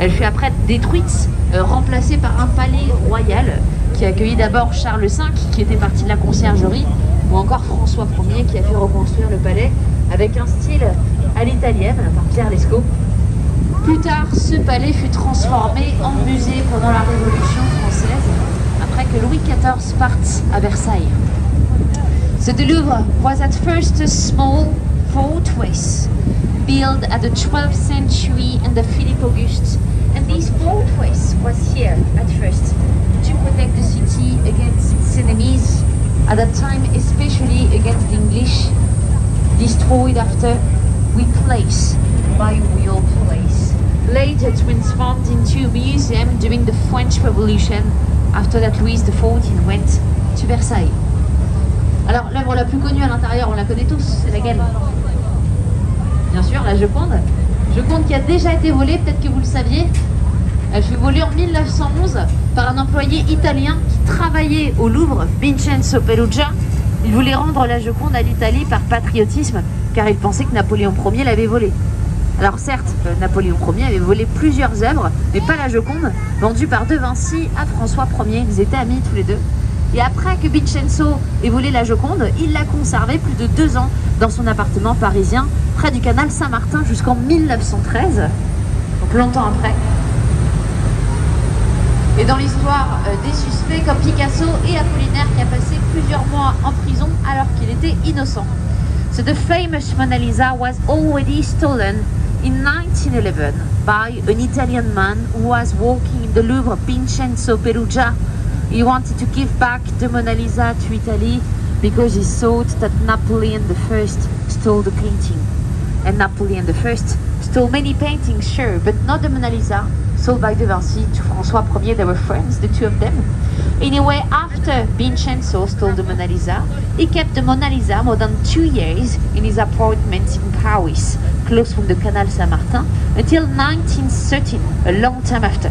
Elle fut après détruite, remplacée par un palais royal qui a accueilli d'abord Charles V, qui était parti de la conciergerie, ou encore François Ier qui a fait reconstruire le palais avec un style à l'italienne par Pierre Lescot. Plus tard, ce palais fut transformé en musée pendant la Révolution française, après que Louis XIV parte à Versailles. So the Louvre was at first a small fortress built at the 12th century under Philippe Auguste, and this fortress was here at first to protect the city against its enemies, at that time especially against the English, destroyed after replaced by real place. Later transformed into a museum during the French Revolution, after that Louis XIV went to Versailles. Alors l'œuvre la plus connue à l'intérieur, on la connaît tous, c'est laquelle? Bien sûr, la Joconde. Joconde qui a déjà été volée, peut-être que vous le saviez. Elle fut volée en 1911 par un employé italien qui travaillait au Louvre, Vincenzo Perugia. Il voulait rendre la Joconde à l'Italie par patriotisme, car il pensait que Napoléon Ier l'avait volée. Alors certes, Napoléon Ier avait volé plusieurs œuvres, mais pas la Joconde, vendue par De Vinci à François Ier. Ils étaient amis tous les deux. Et après que Vincenzo ait volé la Joconde, il l'a conservée plus de 2 ans dans son appartement parisien, près du canal Saint-Martin, jusqu'en 1913, donc longtemps après. Et dans l'histoire des suspects, comme Picasso et Apollinaire, qui a passé plusieurs mois en prison alors qu'il était innocent. So the famous Mona Lisa was already stolen in 1911 by an Italian man who was working in the Louvre, Vincenzo Perugia. He wanted to give back the Mona Lisa to Italy because he thought that Napoleon I stole the painting. And Napoleon I stole many paintings, sure, but not the Mona Lisa, sold by De Vinci to François Ier. They were friends, the two of them. Anyway, after Vincenzo stole the Mona Lisa, he kept the Mona Lisa more than 2 years in his apartment in Paris, close from the Canal Saint-Martin, until 1913, a long time after.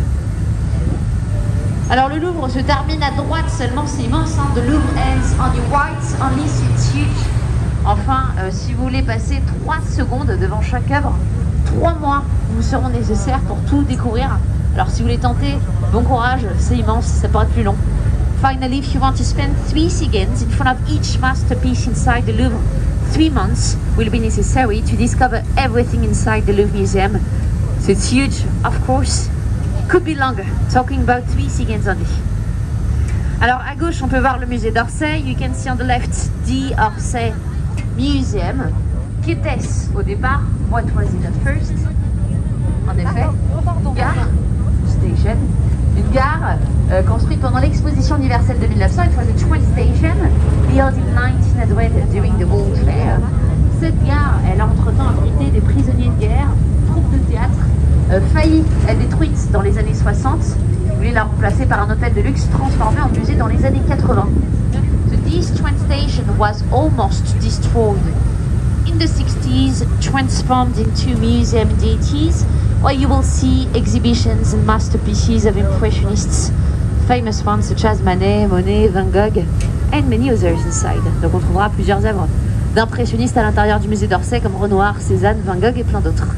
Alors le Louvre se termine à droite seulement, c'est immense, hein. The Louvre ends on your right, only it's huge. Enfin, si vous voulez passer 3 secondes devant chaque œuvre, 3 mois vous seront nécessaires pour tout découvrir. Alors si vous voulez tenter, bon courage, c'est immense, ça pourrait être plus long. Finally, if you want to spend 3 seconds in front of each masterpiece inside the Louvre, 3 months will be necessary to discover everything inside the Louvre Museum. So it's huge, of course. Could be longer, talking about 3 seconds only. Alors à gauche on peut voir le musée d'Orsay. You can see on the left the Orsay Museum. Qu'était-ce au départ? What was it at first? En effet, une gare, station, une gare construite pendant l'exposition universelle de 1900. It was a train station built in 1900 during the World Fair. Cette gare, elle a entre-temps abrité des prisonniers de guerre, troupes de théâtre, failli être détruite dans les années 60. Ils voulaient la remplacer par un hôtel de luxe transformé en musée dans les années 80. So this train station was almost destroyed in the 60s, transformed into a museum in the 80s, where you will see exhibitions and masterpieces of impressionists, famous ones such as Manet, Monet, Van Gogh, and many others inside. Donc on trouvera plusieurs œuvres d'impressionnistes à l'intérieur du musée d'Orsay, comme Renoir, Cézanne, Van Gogh et plein d'autres.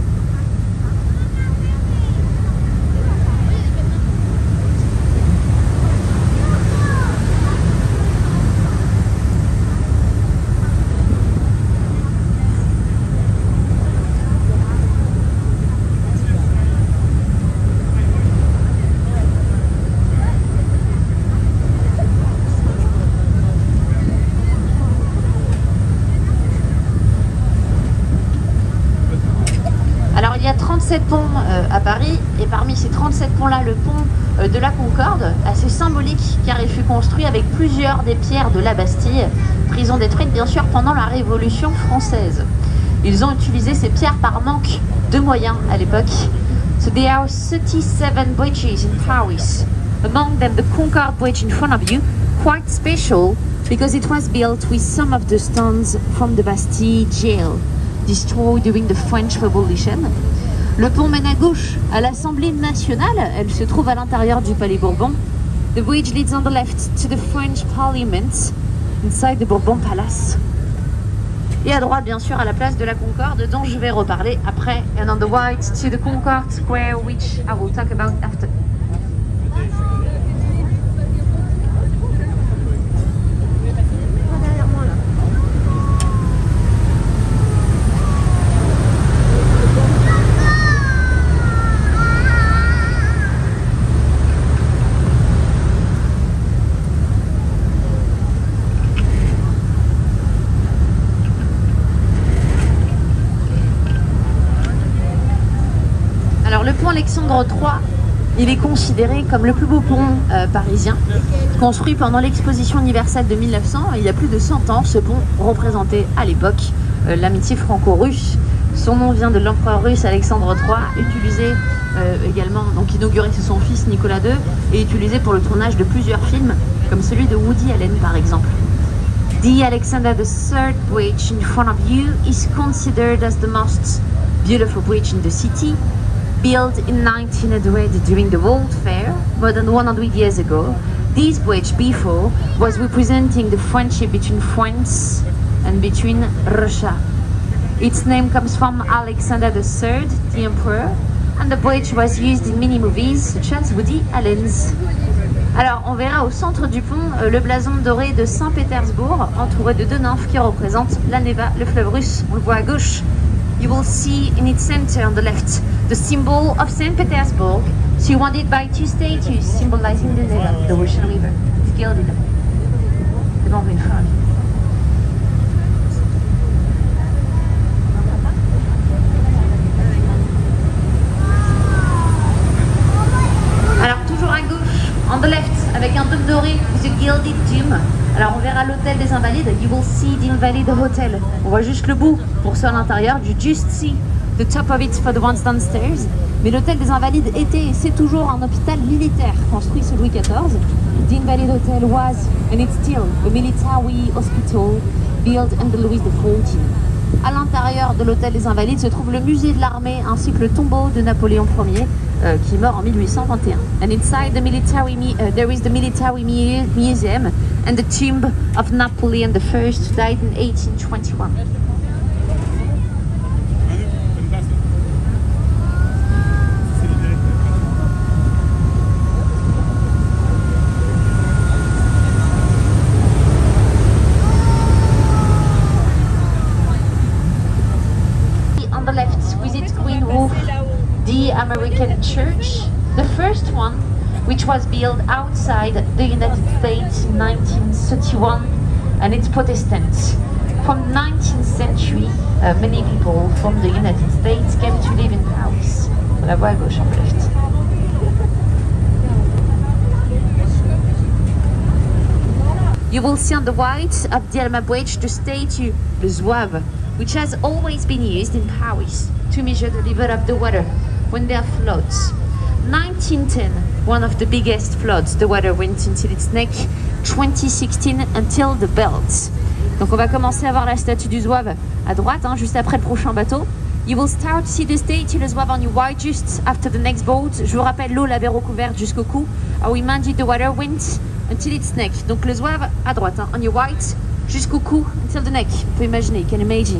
Il y a 37 ponts à Paris, et parmi ces 37 ponts-là, le pont de la Concorde, assez symbolique, car il fut construit avec plusieurs des pierres de la Bastille, prison détruite bien sûr pendant la Révolution française. Ils ont utilisé ces pierres par manque de moyens à l'époque. So there are 37 bridges in Paris, among them the Concorde Bridge in front of you, quite special because it was built with some of the stones from the Bastille jail, destroyed during the French Revolution. Le pont mène à gauche à l'Assemblée nationale, elle se trouve à l'intérieur du Palais Bourbon. The bridge leads on the left to the French Parliament, inside the Bourbon Palace. Et à droite, bien sûr, à la place de la Concorde, dont je vais reparler après. And on the right to the Concorde Square, which I will talk about after. Alors le pont Alexandre III, il est considéré comme le plus beau pont parisien, construit pendant l'exposition universelle de 1900. Il y a plus de 100 ans, ce pont représentait à l'époque l'amitié franco-russe. Son nom vient de l'empereur russe Alexandre III, utilisé également, donc inauguré sous son fils Nicolas II, et utilisé pour le tournage de plusieurs films, comme celui de Woody Allen par exemple. The Alexander III Bridge in front of you is considered as the most beautiful bridge in the city. Built in 1900 during the World Fair, more than 100 years ago, this bridge before was representing the friendship between France and between Russia. Its name comes from Alexander III, the emperor, and the bridge was used in many movies such as Woody Allen's. Alors on verra au centre du pont le blason doré de Saint-Pétersbourg, entouré de deux nymphes qui représentent la Neva, le fleuve russe. On le voit à gauche. You will see in its center on the left the symbol of St. Petersburg, surrounded by two statues symbolizing the Neva, the Russian river. It's gilded. The one in front. Alors toujours à gauche, on the left, avec un dôme doré, the gilded dome. Alors on verra l'hôtel des Invalides, you will see the Invalid Hotel. On voit juste le bout, pour ceux à l'intérieur, you just see the top of it for the ones downstairs. Mais l'hôtel des Invalides était et c'est toujours un hôpital militaire construit sous Louis XIV. The Invalid Hotel was, and it's still, a military hospital built under Louis XIV. À l'intérieur de l'hôtel des Invalides se trouve le musée de l'armée ainsi que le tombeau de Napoléon Ier qui est mort en 1821. And inside the military, there is the military museum and the tomb of Napoleon I, who died in 1821. On the left, with its green roof, the American Church, the first one, which was built outside the United States in 1931, and it's Protestant. From the 19th century, many people from the United States came to live in Paris. On la voit à gauche, on the left. You will see on the right of the Alma Bridge the statue, the Zouave, which has always been used in Paris to measure the level of the water when there are floods. 1910, one of the biggest floods, the water went until its neck. 2016 until the belt. Donc on va commencer à voir la statue du Zouave à droite, hein, juste après le prochain bateau. You will start to see the statue, le Zouave on your right, just after the next boat. Je vous rappelle, l'eau l'avait recouverte jusqu'au cou. I remind you the water went until its neck. Donc le Zouave à droite, hein, on your right, jusqu'au cou, until the neck. Vous pouvez imaginer, you can imagine.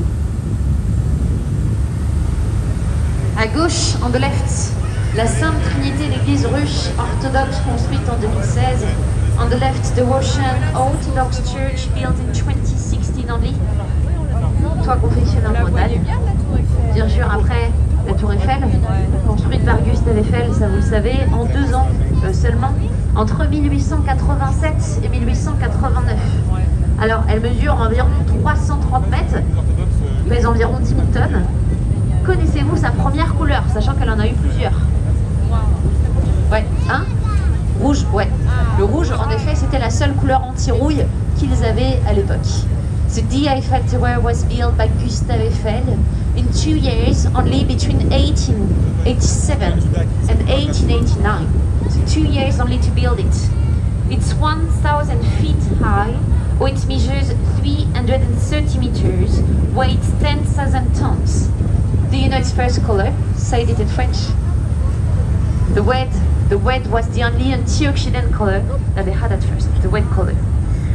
À gauche, on the left, la Sainte Trinité, l'église russe orthodoxe construite en 2016. On the left, the Russian Orthodox Church built in 2016 only. Toit confessionnel en Bretagne. Bien sûr, après, la Tour Eiffel, construite par Gustave Eiffel, ça vous le savez, en 2 ans seulement, entre 1887 et 1889. Alors, elle mesure environ 330 mètres, pèse environ 10 000 tonnes. Connaissez-vous sa première couleur, sachant qu'elle en a eu plusieurs? Ouais, hein? Rouge, ouais. Le rouge, en effet, c'était la seule couleur anti-rouille qu'ils avaient à l'époque. The D Eiffel Tower was built by Gustave Eiffel in 2 years, only between 1887 and 1889. So 2 years only to build it. It's 1,000 feet high, or it measures 330 meters, weighs 10,000 tons. Do you know its first color? Say it in French. The red was the only antioxidant color that they had at first, the red color.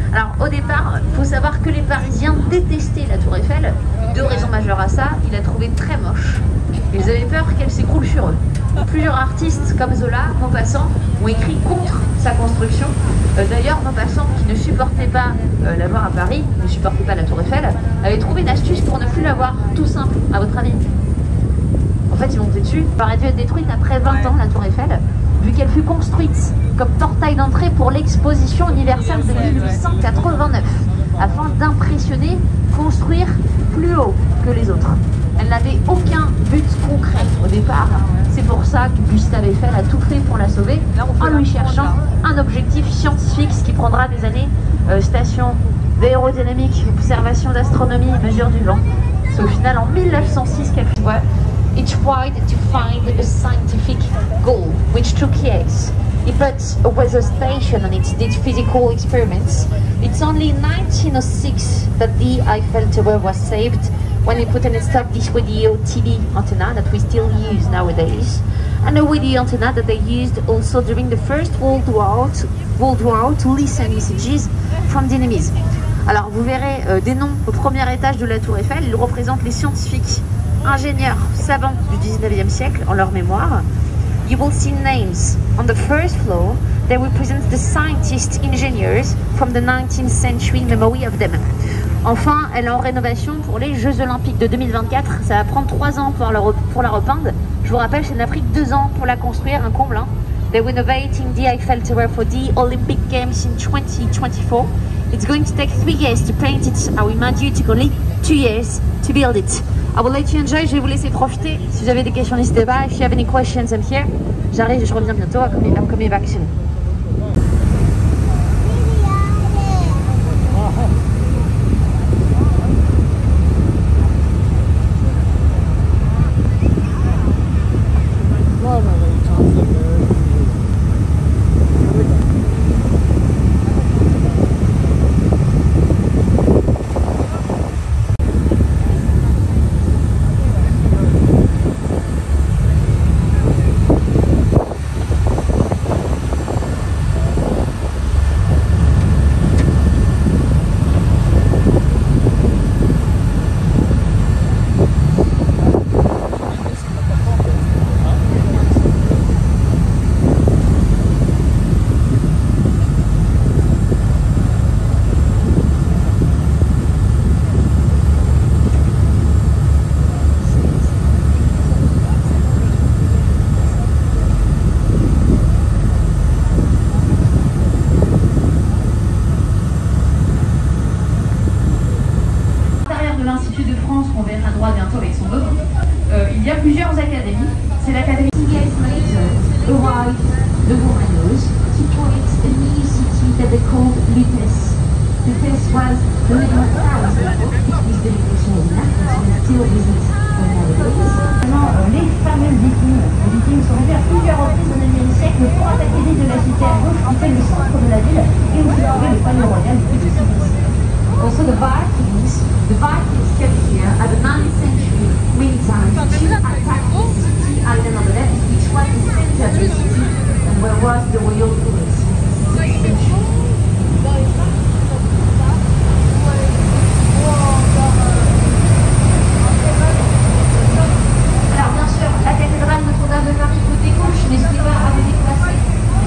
Alors au départ, il faut savoir que les Parisiens détestaient la Tour Eiffel. Deux raisons majeures à ça, ils la trouvaient très moche. Ils avaient peur qu'elle s'écroule sur eux. Plusieurs artistes comme Zola, Maupassant, ont écrit contre sa construction. D'ailleurs, Maupassant, qui ne supportait pas la voir à Paris, ne supportait pas la Tour Eiffel, avait trouvé une astuce pour ne plus la voir. Tout simple, à votre avis. En fait, ils montaient dessus. Elle aurait dû être détruite après 20 ans, la Tour Eiffel, vu qu'elle fut construite comme portail d'entrée pour l'exposition universelle de 1889, afin d'impressionner, construire plus haut que les autres. Elle n'avait aucun but concret au départ. C'est pour ça que Gustave Eiffel a tout fait pour la sauver, en lui cherchant un objectif scientifique, ce qui prendra des années. Station d'aérodynamique, observation d'astronomie, mesure du vent. C'est au final en 1906 qu'elle fait. It tried to find a scientific goal, which took years. It put a weather station on it, did physical experiments. It's only in 1906 that the Eiffel Tower was saved when he put on its top this radio TV antenna that we still use nowadays, and a radio antenna that they used also during the First World War to listen messages from the enemies. Alors vous verrez des noms au premier étage de la Tour Eiffel. Ils représentent les scientifiques, ingénieurs, savants du 19e siècle en leur mémoire. You will see names on the first floor that represent the scientists, engineers from the 19th century memory of them. Enfin, elle est en rénovation pour les Jeux Olympiques de 2024. Ça va prendre 3 ans pour la repeindre. Je vous rappelle, ça n'a pris que 2 ans pour la construire, un comble. Hein. They're renovating the Eiffel Tower for the Olympic Games in 2024. It's going to take 3 years to paint it. I remind you, it took only 2 years to build it. I will let you enjoy. Je vais vous laisser profiter. Si vous avez des questions, n'hésitez pas. If you have any questions, I'm here. J'arrive, je reviens bientôt. I'm coming back soon. Il y a plusieurs académies. C'est l'académie de Roumanoz to create a new city that they called Lutèce. Lutèce was the little town with the location of Naples, we still visit nowadays. Les fameux Vikings. Les Vikings sont venus à plusieurs reprises au 9e siècle pour attaquer l'île de la cité à gauche qui fait le centre de la ville et où se trouvait le palais royal du plus de civilisation. Also the Vikings came here at the 9th century meantime to attack the city island on the left, which was the center of the city and where was the royal palace. Alors bien sûr, la cathédrale Notre-Dame de Paris côté gauche, n'hésitez pas à vous déplacer.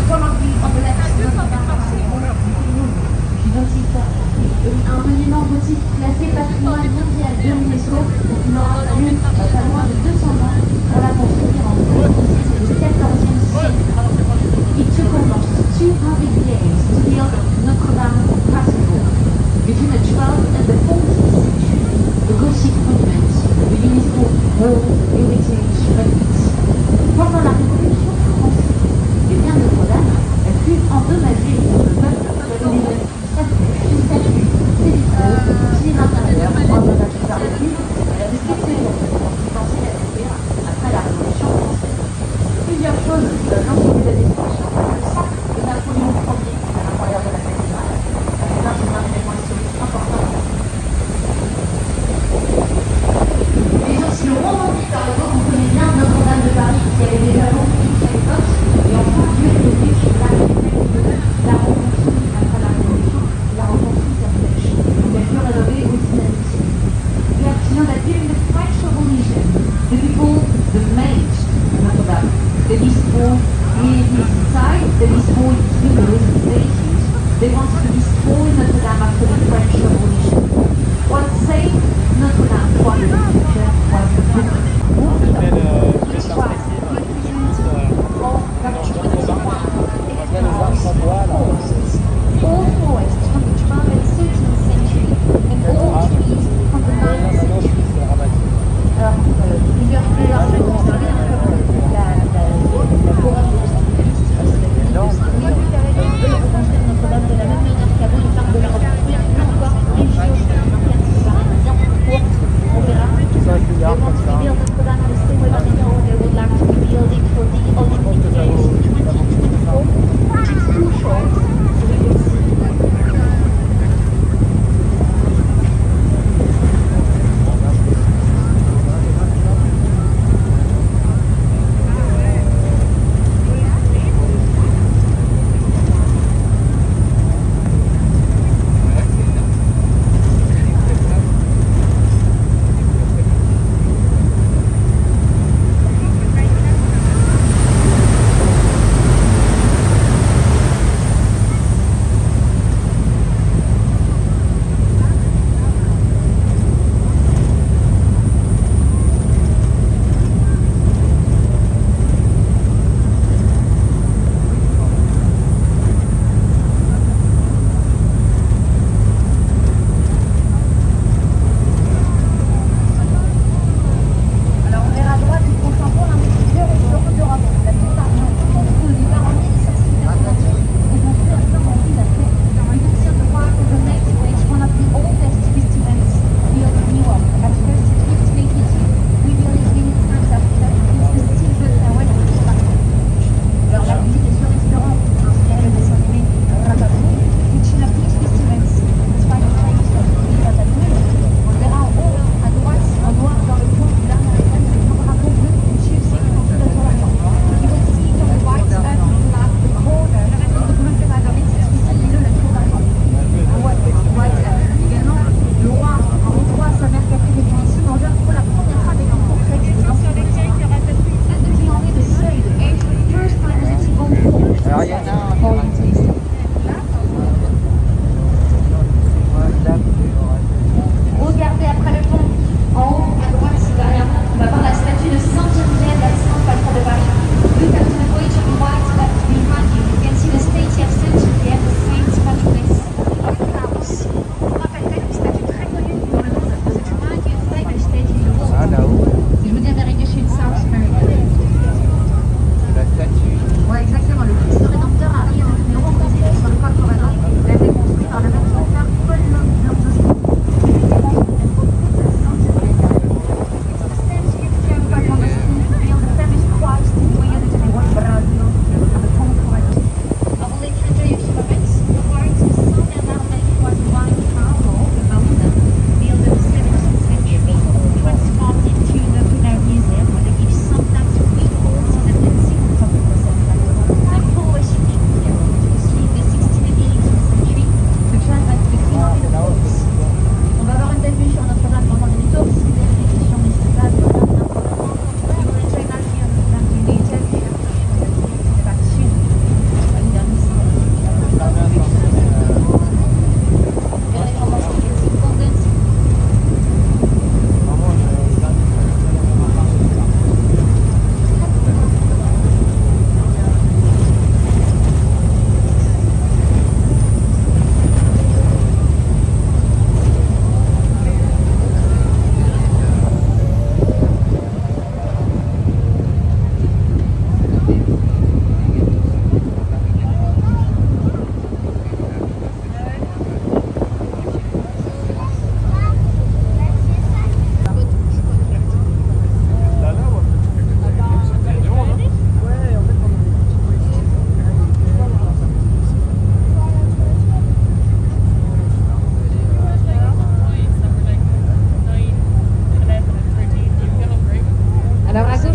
Un monument gothique classé patrimoine mondial de l'UNESCO, il aura fallu pas loin de 200 ans pour la construire en 2006 et le 14e siècle. It took almost 200 years to build Notre-Dame Cathedral. Between the 12th and the 14th century, the Gothic monument, the UNESCO World Heritage Site. Pendant la Révolution française, et bien Notre-Dame, elle fut endommagée par le peuple qui avait les une statue, c'est du feu, c'est l'intérieur, on va pas tout faire dessus. Elle a respecté pensé la détruire après la Révolution française. Plusieurs choses l'ont suivi de destruction. Le sac de Napoléon Ier à l'intérieur de la cathédrale. C'est un événement historique important. Mais aussi le roman par le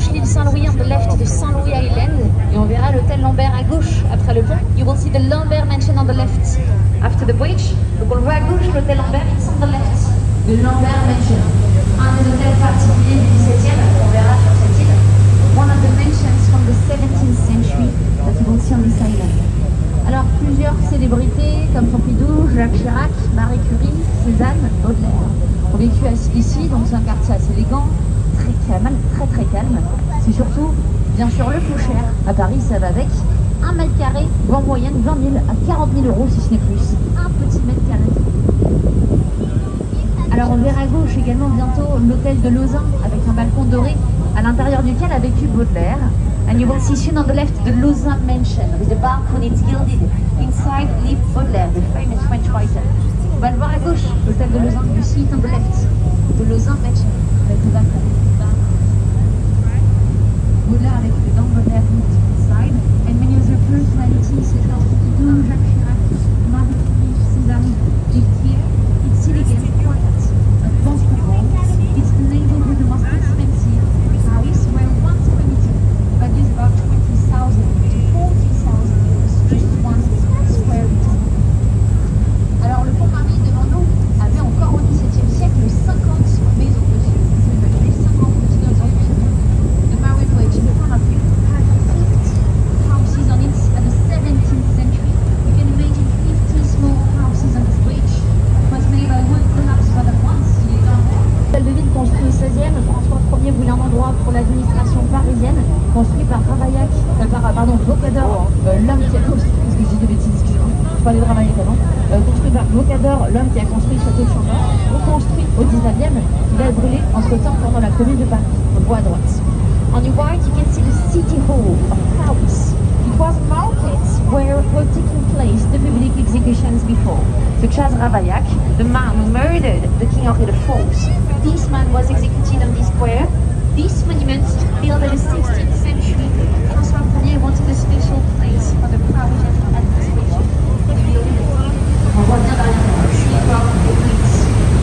gauche l'île Saint-Louis, on the left the Saint-Louis Island, et on verra l'hôtel Lambert à gauche après le pont. You will see the Lambert Mansion on the left after the bridge. Donc on le voit à gauche, l'hôtel Lambert, it's on the left, the Lambert Mansion. Un des hôtels particuliers du 17e, on verra sur cette île. One of the mansions from the 17th century that you will see on this island. Alors plusieurs célébrités comme Pompidou, Jacques Chirac, Marie Curie, Cézanne, Baudelaire ont vécu ici, donc c'est un quartier assez élégant, très calme, très calme. C'est surtout, bien sûr, le plus cher. À Paris, ça va avec 1 mètre carré, en moyenne 20 000 à 40 000 euros si ce n'est plus. Un petit mètre carré. Alors on verra à gauche également bientôt l'hôtel de Lausanne avec un balcon doré à l'intérieur duquel a vécu Baudelaire. And you will see soon on the left the Lausanne Mansion with the balcony it's gilded. Inside lived Baudelaire, the famous French writer. On va le voir à gauche, l'hôtel de Lausanne. You see it on the left, the Lausanne Mansion avec le balcon. Baudelaire avec les dents, Baudelaire inside. And many other personalities such as Pompidou, Jacques Chirac, Marie Curie, Cézanne lived here. It's still again quiet, a comfortable. It's the neighborhood the most expensive house where one square meter values about 20,000 to 40,000 euros, just one square meter. Alors le pont Marie devant nous avait encore au XVIIe siècle 50 maisons dessus. Vous imaginez 50 petits maisons dessus. The Marie Bridge in front of you had 50 houses on it at the 17th century. You can imagine 50 small houses on this bridge. It was made by wood collapse for the once. L'hôtel de ville construit au 16e, François Ier voulait un endroit pour l'administration parisienne, construit par Ravaillac, Vocador, l'homme qui a construit, parce que je dis des bêtises, excusez-moi, je parlais de Ravaillac avant, construit par Vocador, l'homme qui a construit le château de Chambord, reconstruit au 19e, il a brûlé entre-temps pendant la Commune de Paris, on le voit à droite. On your right, you can see the city hall of Paris. It was markets where were taking place the public executions before, such as Ravaillac, the man who murdered the King Henri IV. This man was executed on this square. This monument, built in the 16th century, François Ier wanted a special place for the Parisian administration. On voit bien derrière le chinois et Prince.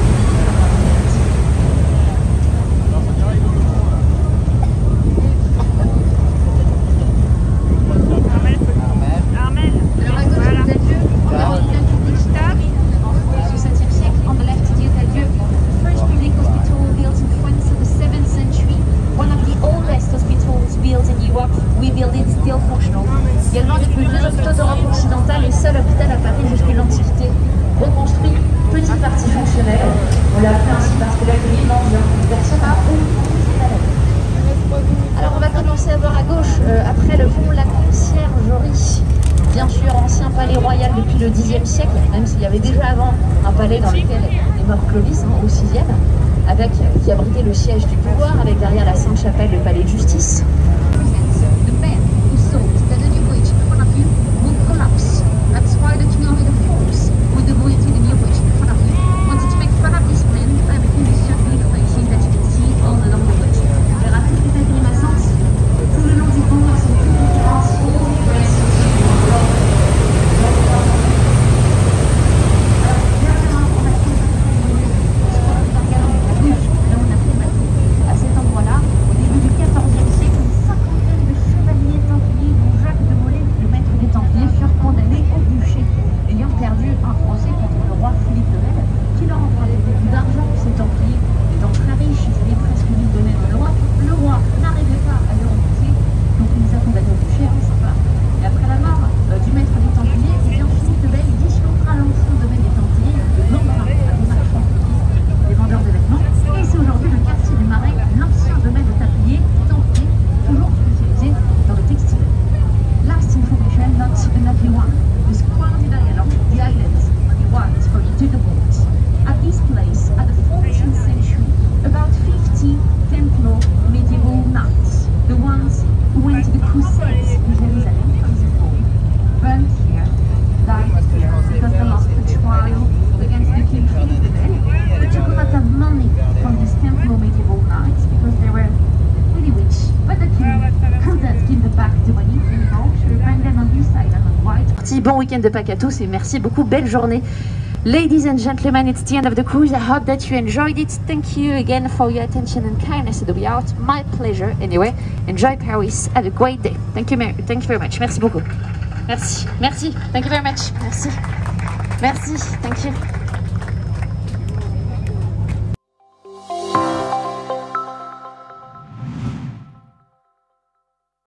Également depuis deux hôpitaux d'Europe occidentale et seul hôpital à Paris jusqu'à l'Antiquité, reconstruit, petite partie fonctionnelle. On l'a fait ainsi parce que l'accueil personne n'a Alors on va commencer à voir à gauche, après le pont, la conciergerie. Bien sûr, ancien palais royal depuis le Xe siècle, même s'il y avait déjà avant un palais dans lequel est mort Clovis, au 6e, qui abritait le siège du pouvoir, avec derrière la Sainte-Chapelle le palais de justice. That's why the King Henri IV would have created the new bridge in front of you. Wanted to make fun of this plan, everything is just places that you can see all along the bridge. On verra toutes les agrémences tout le long du pont, elles sont toutes différenciées. À cet endroit-là, au début du XIVe siècle, une cinquantaine de chevaliers templiers, dont Jacques de Molay, le maître des Templiers, furent condamnés au bûcher, ayant perdu un procès contre le roi Philippe le Bel, qui leur empruntait beaucoup d'argent. Ces Templiers étant très riches, ils avaient presque lui donné de loi. Le roi n'arrivait pas à les rembourser, donc il les a condamnés au bûcher, sympa. Et après la mort du maître des Templiers, Philippe le Bel disloquera l'ancien domaine des Templiers de l'Embrun à des marchands des vendeurs de vêtements. Et c'est aujourd'hui le quartier du Marais, l'ancien domaine de Templiers, toujours spécialisé dans le textile. Last information, not an ugly one. The square along the islands, the ones for you to the boat. At this place, at the 14th century, about 50 Templar medieval knights, the ones who went to the Crusades in Jerusalem, is born, burnt here, died here, because they lost the trial against the King Philippe the Bel, who took a lot of money from these Templar medieval knights because they were really rich. But the king couldn't give them back the money anymore, so he bring them on this island on white. Bon week-end de Pâques à tous et merci beaucoup, belle journée. Ladies and gentlemen, it's the end of the cruise. I hope that you enjoyed it. Thank you again for your attention and kindness at the Yacht. My pleasure. Anyway, enjoy Paris. Have a great day. Thank you very much. Merci beaucoup. Merci. Merci. Thank you very much. Merci. Merci. Thank you.